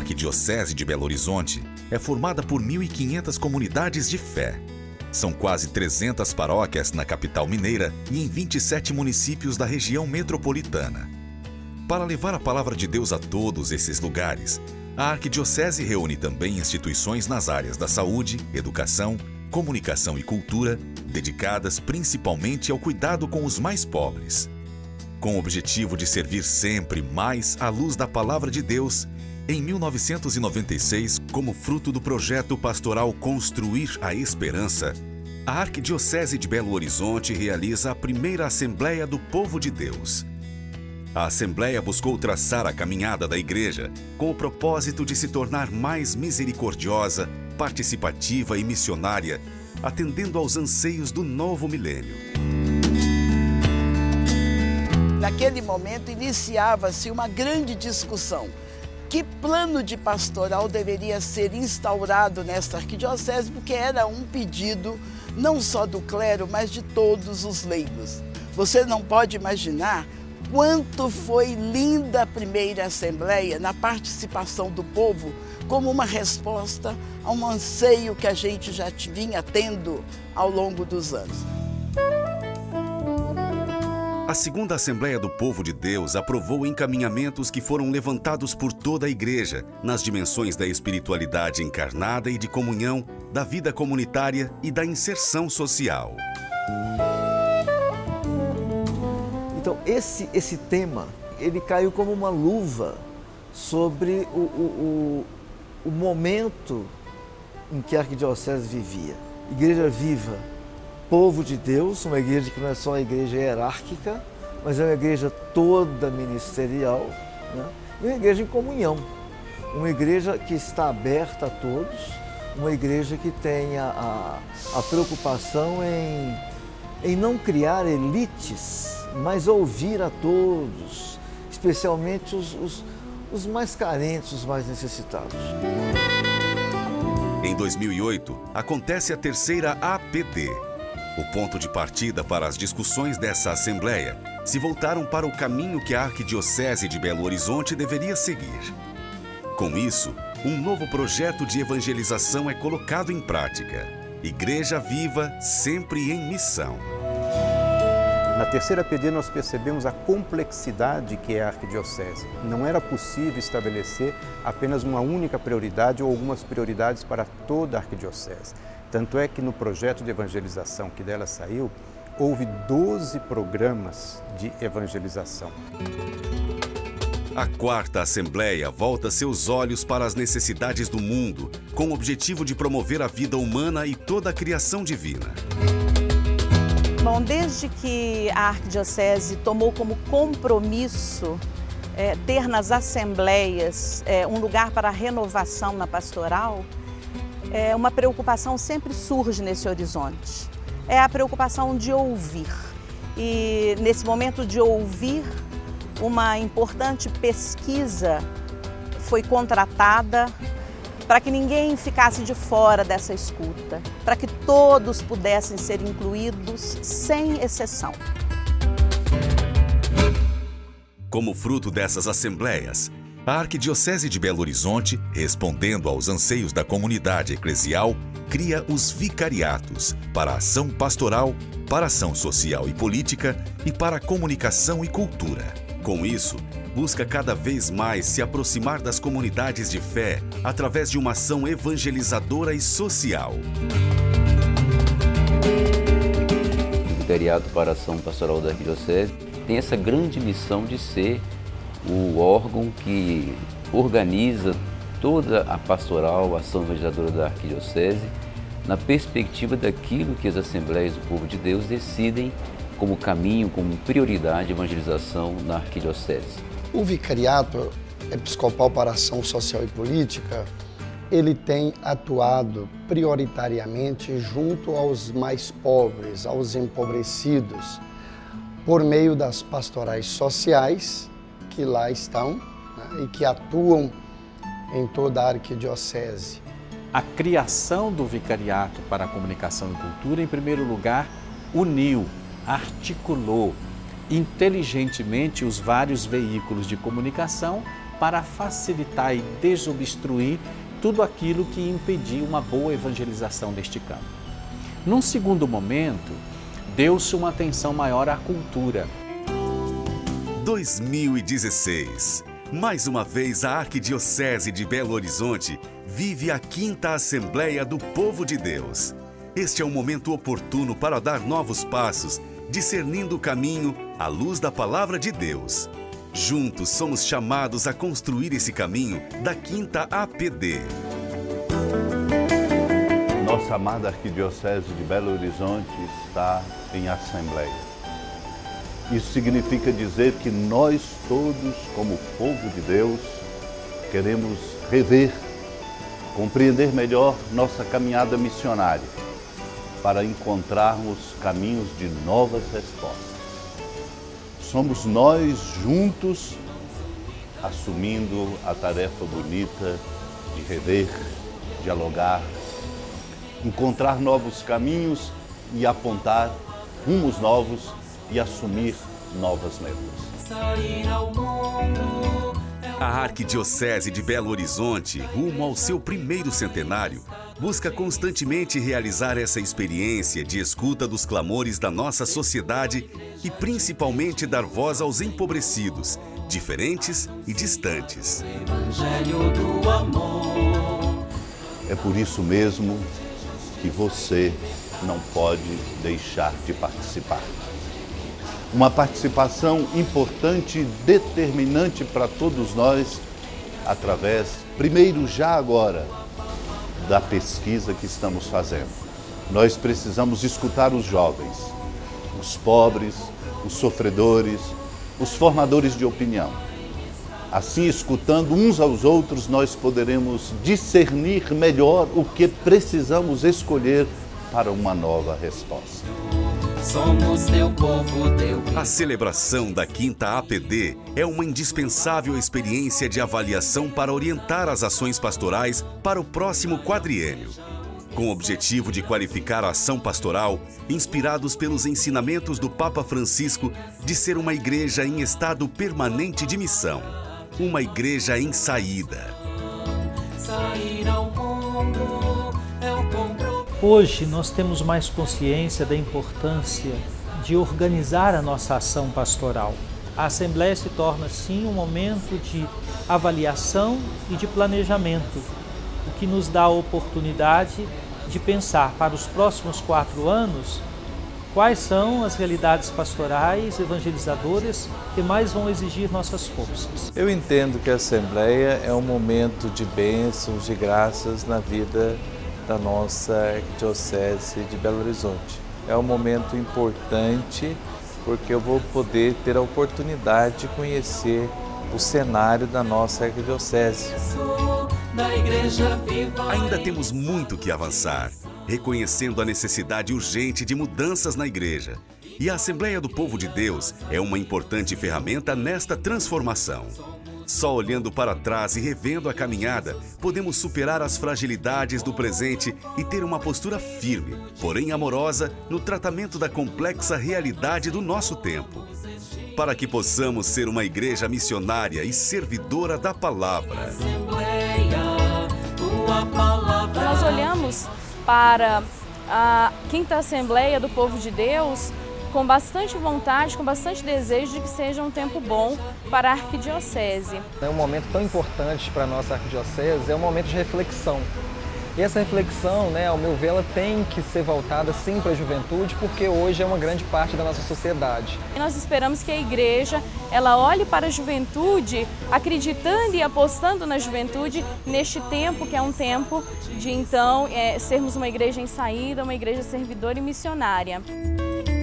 Arquidiocese de Belo Horizonte é formada por 1.500 comunidades de fé. São quase 300 paróquias na capital mineira e em 27 municípios da região metropolitana. Para levar a palavra de Deus a todos esses lugares, a Arquidiocese reúne também instituições nas áreas da saúde, educação, comunicação e cultura, dedicadas principalmente ao cuidado com os mais pobres. Com o objetivo de servir sempre mais à luz da palavra de Deus, em 1996, como fruto do projeto pastoral Construir a Esperança, a Arquidiocese de Belo Horizonte realiza a primeira Assembleia do Povo de Deus. A Assembleia buscou traçar a caminhada da Igreja com o propósito de se tornar mais misericordiosa, participativa e missionária, atendendo aos anseios do novo milênio. Naquele momento iniciava-se uma grande discussão. Que plano de pastoral deveria ser instaurado nesta arquidiocese, porque era um pedido não só do clero, mas de todos os leigos. Você não pode imaginar quanto foi linda a primeira assembleia na participação do povo, como uma resposta a um anseio que a gente já vinha tendo ao longo dos anos. A segunda Assembleia do Povo de Deus aprovou encaminhamentos que foram levantados por toda a Igreja nas dimensões da espiritualidade encarnada e de comunhão, da vida comunitária e da inserção social. Então, esse tema, ele caiu como uma luva sobre o momento em que a Arquidiocese vivia. Igreja viva, povo de Deus, uma igreja que não é só uma igreja hierárquica, mas é uma igreja toda ministerial, né? E uma igreja em comunhão, uma igreja que está aberta a todos, uma igreja que tem a preocupação em não criar elites, mas ouvir a todos, especialmente os mais carentes, os mais necessitados. Em 2008, acontece a terceira APD. O ponto de partida para as discussões dessa Assembleia se voltaram para o caminho que a Arquidiocese de Belo Horizonte deveria seguir. Com isso, um novo projeto de evangelização é colocado em prática. Igreja viva, sempre em missão. Na terceira APD nós percebemos a complexidade que é a arquidiocese. Não era possível estabelecer apenas uma única prioridade ou algumas prioridades para toda a arquidiocese. Tanto é que no projeto de evangelização que dela saiu, houve 12 programas de evangelização. A quarta Assembleia volta seus olhos para as necessidades do mundo, com o objetivo de promover a vida humana e toda a criação divina. Bom, desde que a Arquidiocese tomou como compromisso ter nas assembleias um lugar para a renovação na pastoral, uma preocupação sempre surge nesse horizonte. É a preocupação de ouvir. E nesse momento de ouvir, uma importante pesquisa foi contratada para que ninguém ficasse de fora dessa escuta, para que todos pudessem ser incluídos sem exceção. Como fruto dessas assembleias, a Arquidiocese de Belo Horizonte, respondendo aos anseios da comunidade eclesial, cria os vicariatos para a ação pastoral, para a ação social e política e para a comunicação e cultura. Com isso, busca cada vez mais se aproximar das comunidades de fé através de uma ação evangelizadora e social. O Vicariato para a Ação Pastoral da Arquidiocese tem essa grande missão de ser o órgão que organiza toda a pastoral, a ação evangelizadora da Arquidiocese, na perspectiva daquilo que as Assembleias do Povo de Deus decidem como caminho, como prioridade de evangelização na Arquidiocese. O Vicariato Episcopal para a Ação Social e Política, ele tem atuado prioritariamente junto aos mais pobres, aos empobrecidos, por meio das pastorais sociais que lá estão, né, e que atuam em toda a Arquidiocese. A criação do Vicariato para a Comunicação e Cultura, em primeiro lugar, uniu, articulou inteligentemente os vários veículos de comunicação para facilitar e desobstruir tudo aquilo que impedia uma boa evangelização deste campo. Num segundo momento, deu-se uma atenção maior à cultura. 2016. Mais uma vez, a Arquidiocese de Belo Horizonte vive a 5ª Assembleia do Povo de Deus. Este é um momento oportuno para dar novos passos, discernindo o caminho à luz da Palavra de Deus. Juntos somos chamados a construir esse caminho da 5ª APD. Nossa amada Arquidiocese de Belo Horizonte está em Assembleia. Isso significa dizer que nós todos, como povo de Deus, queremos rever, compreender melhor nossa caminhada missionária, para encontrarmos caminhos de novas respostas. Somos nós juntos assumindo a tarefa bonita de rever, dialogar, encontrar novos caminhos e apontar rumos novos e assumir novas metas. A Arquidiocese de Belo Horizonte, rumo ao seu primeiro centenário, busca constantemente realizar essa experiência de escuta dos clamores da nossa sociedade e principalmente dar voz aos empobrecidos, diferentes e distantes. É por isso mesmo que você não pode deixar de participar. Uma participação importante e determinante para todos nós, através, primeiro já agora, da pesquisa que estamos fazendo. Nós precisamos escutar os jovens, os pobres, os sofredores, os formadores de opinião. Assim, escutando uns aos outros, nós poderemos discernir melhor o que precisamos escolher para uma nova resposta. Somos teu povo, teu... A celebração da 5ª APD é uma indispensável experiência de avaliação para orientar as ações pastorais para o próximo quadriênio. Com o objetivo de qualificar a ação pastoral, inspirados pelos ensinamentos do Papa Francisco de ser uma igreja em estado permanente de missão, uma igreja em saída. Sair ao mundo é o compromisso. Hoje nós temos mais consciência da importância de organizar a nossa ação pastoral. A Assembleia se torna, sim, um momento de avaliação e de planejamento, o que nos dá a oportunidade de pensar para os próximos 4 anos quais são as realidades pastorais, evangelizadoras que mais vão exigir nossas forças. Eu entendo que a Assembleia é um momento de bênçãos, de graças na vida da nossa Arquidiocese de Belo Horizonte. É um momento importante porque eu vou poder ter a oportunidade de conhecer o cenário da nossa Arquidiocese. Ainda temos muito que avançar, reconhecendo a necessidade urgente de mudanças na igreja. E a Assembleia do Povo de Deus é uma importante ferramenta nesta transformação. Só olhando para trás e revendo a caminhada, podemos superar as fragilidades do presente e ter uma postura firme, porém amorosa, no tratamento da complexa realidade do nosso tempo. Para que possamos ser uma igreja missionária e servidora da palavra. Nós olhamos para a 5ª Assembleia do Povo de Deus com bastante vontade, com bastante desejo de que seja um tempo bom para a Arquidiocese. É um momento tão importante para a nossa Arquidiocese, é um momento de reflexão. E essa reflexão, ao meu ver, ela tem que ser voltada sim para a juventude, porque hoje é uma grande parte da nossa sociedade. E nós esperamos que a igreja, ela olhe para a juventude, acreditando e apostando na juventude neste tempo, que é um tempo de, então, sermos uma igreja em saída, uma igreja servidora e missionária.